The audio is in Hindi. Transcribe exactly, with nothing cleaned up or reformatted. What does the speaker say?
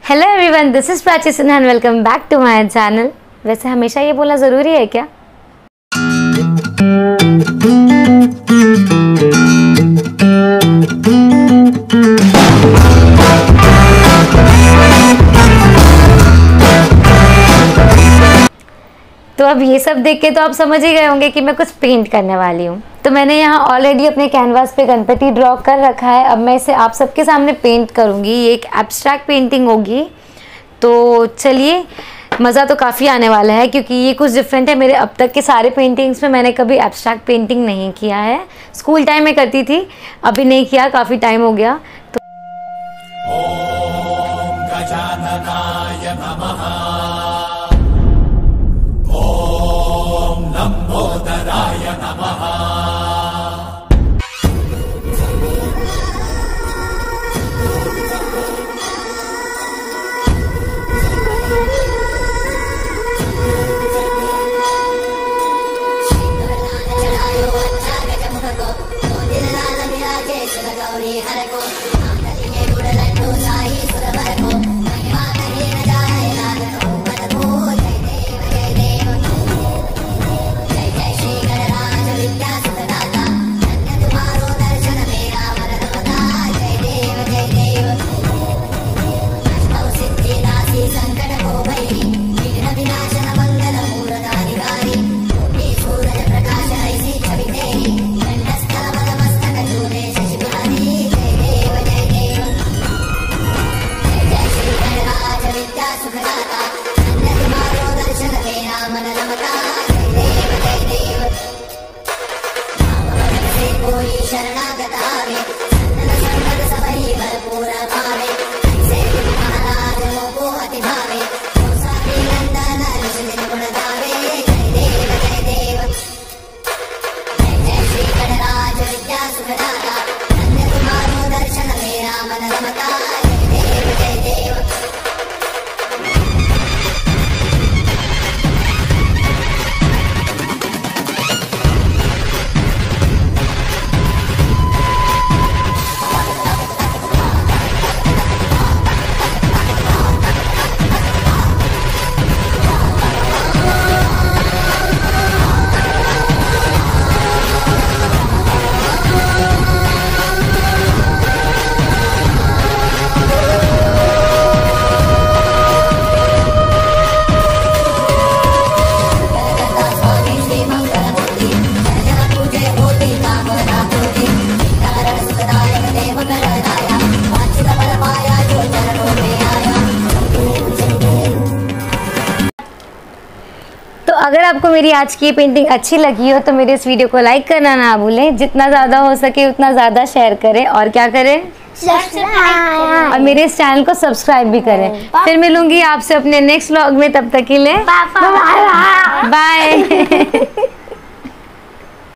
Hello everyone, this is Prachi Sinha and welcome back to my channel. वैसे हमेशा ये बोलना ज़रूरी है क्या? तो अब ये सब देख के तो आप समझ ही गए होंगे कि मैं कुछ पेंट करने वाली हूँ। तो मैंने यहाँ ऑलरेडी अपने कैनवास पे गणपति ड्रॉ कर रखा है। अब मैं इसे आप सबके सामने पेंट करूँगी। ये एक एब्स्ट्रैक्ट पेंटिंग होगी। तो चलिए, मज़ा तो काफ़ी आने वाला है क्योंकि ये कुछ डिफरेंट है। मेरे अब तक के सारे पेंटिंग्स में मैंने कभी एब्स्ट्रैक्ट पेंटिंग नहीं किया है। स्कूल टाइम में करती थी, अभी नहीं किया, काफ़ी टाइम हो गया। तो ओम गजाननाय नमः, ओम लंबोदराय नमः। अगर आपको मेरी आज की पेंटिंग अच्छी लगी हो तो मेरे इस वीडियो को लाइक करना ना भूलें। जितना ज़्यादा हो सके उतना ज़्यादा शेयर करें और क्या करें, सब्सक्राइब, और मेरे इस चैनल को सब्सक्राइब भी करें। फिर मिलूंगी आपसे अपने नेक्स्ट व्लॉग में, तब तक के लिए बाय।